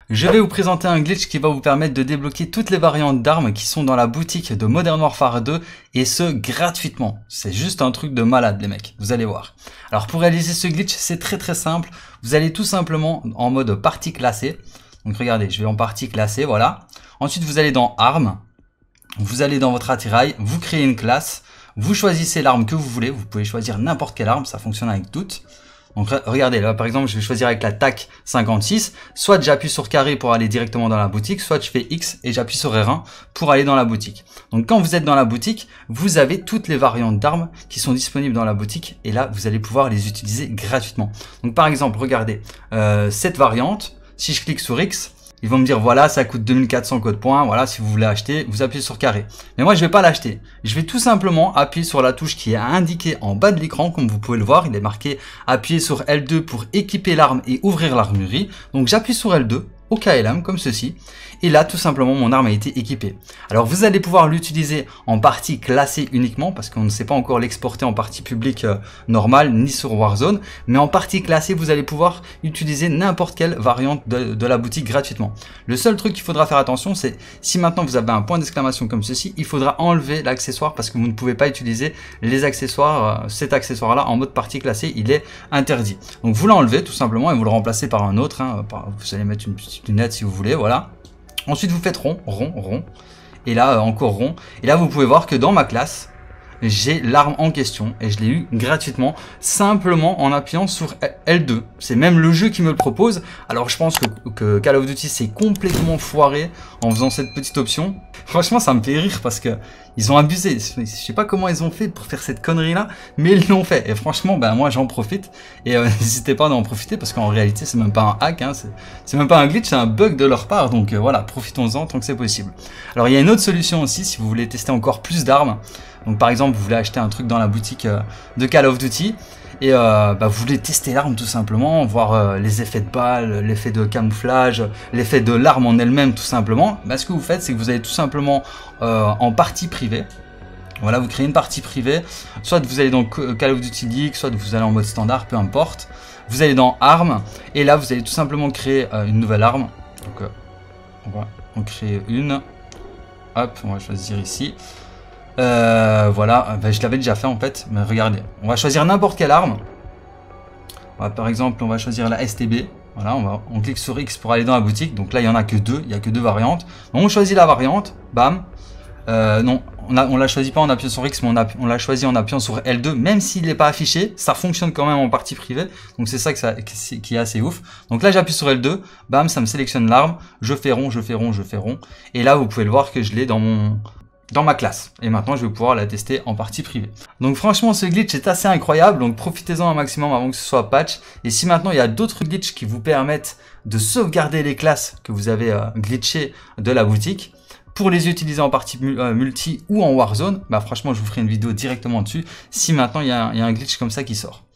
Je vais vous présenter un glitch qui va vous permettre de débloquer toutes les variantes d'armes qui sont dans la boutique de Modern Warfare 2 et ce gratuitement. C'est juste un truc de malade les mecs, vous allez voir. Alors pour réaliser ce glitch, c'est très simple. Vous allez tout simplement en mode partie classée. Donc regardez, je vais en partie classée, voilà. Ensuite vous allez dans armes, vous allez dans votre attirail, vous créez une classe, vous choisissez l'arme que vous voulez, vous pouvez choisir n'importe quelle arme, ça fonctionne avec toutes. Donc regardez, là par exemple je vais choisir avec la TAC 56, soit j'appuie sur carré pour aller directement dans la boutique, soit je fais X et j'appuie sur R1 pour aller dans la boutique. Donc quand vous êtes dans la boutique, vous avez toutes les variantes d'armes qui sont disponibles dans la boutique et là vous allez pouvoir les utiliser gratuitement. Donc par exemple, regardez, cette variante, si je clique sur X, ils vont me dire voilà, ça coûte 2400 codes points, voilà, si vous voulez acheter, vous appuyez sur carré. Mais moi je vais pas l'acheter. Je vais tout simplement appuyer sur la touche qui est indiquée en bas de l'écran, comme vous pouvez le voir, il est marqué appuyer sur L2 pour équiper l'arme et ouvrir l'armurerie. Donc j'appuie sur L2 au KLM comme ceci. Et là, tout simplement, mon arme a été équipée. Alors, vous allez pouvoir l'utiliser en partie classée uniquement, parce qu'on ne sait pas encore l'exporter en partie publique normale, ni sur Warzone. Mais en partie classée, vous allez pouvoir utiliser n'importe quelle variante de la boutique gratuitement. Le seul truc qu'il faudra faire attention, c'est si maintenant vous avez un point d'exclamation comme ceci, il faudra enlever l'accessoire parce que vous ne pouvez pas utiliser les accessoires, cet accessoire-là en mode partie classée, il est interdit. Donc, vous l'enlevez tout simplement et vous le remplacez par un autre. Vous allez mettre une petite lunette si vous voulez, voilà. Ensuite, vous faites rond, rond, rond. Et là, encore rond. Et là, vous pouvez voir que dans ma classe, j'ai l'arme en question. Et je l'ai eu gratuitement, simplement en appuyant sur L2. C'est même le jeu qui me le propose. Alors, je pense que Call of Duty s'est complètement foiré en faisant cette petite option. Franchement, ça me fait rire parce que ils ont abusé. Je sais pas comment ils ont fait pour faire cette connerie-là, mais ils l'ont fait. Et franchement, ben moi, j'en profite. Et n'hésitez pas d'en profiter parce qu'en réalité, c'est même pas un hack, hein, c'est même pas un glitch, c'est un bug de leur part. Donc voilà, profitons-en tant que c'est possible. Alors, il y a une autre solution aussi si vous voulez tester encore plus d'armes. Donc par exemple, vous voulez acheter un truc dans la boutique de Call of Duty et vous voulez tester l'arme tout simplement, voir les effets de balles, l'effet de camouflage, l'effet de l'arme en elle-même tout simplement. Ce que vous faites, c'est que vous allez tout simplement en partie privée. Voilà, vous créez une partie privée, soit vous allez dans Call of Duty League, soit vous allez en mode standard, peu importe. Vous allez dans armes et là vous allez tout simplement créer une nouvelle arme. Donc on va en créer une. Hop, on va choisir ici. Voilà, je l'avais déjà fait en fait, mais regardez, on va choisir n'importe quelle arme. Par exemple, on va choisir la STB. Voilà, on clique sur X pour aller dans la boutique. Donc là, il y en a que deux, il y a que deux variantes. Donc, on choisit la variante, bam. Non, on l'a choisi pas en appuyant sur X, mais on l'a choisi en appuyant sur L2. Même s'il n'est pas affiché, ça fonctionne quand même en partie privée. Donc c'est ça qui est assez ouf. Donc là, j'appuie sur L2, bam, ça me sélectionne l'arme. Je fais rond, je fais rond, je fais rond. Et là, vous pouvez le voir que je l'ai dans ma classe. Et maintenant, je vais pouvoir la tester en partie privée. Donc franchement, ce glitch est assez incroyable. Donc profitez-en un maximum avant que ce soit patch. Et si maintenant, il y a d'autres glitches qui vous permettent de sauvegarder les classes que vous avez glitchées de la boutique, pour les utiliser en partie multi ou en Warzone, franchement, je vous ferai une vidéo directement dessus si maintenant, il y a un glitch comme ça qui sort.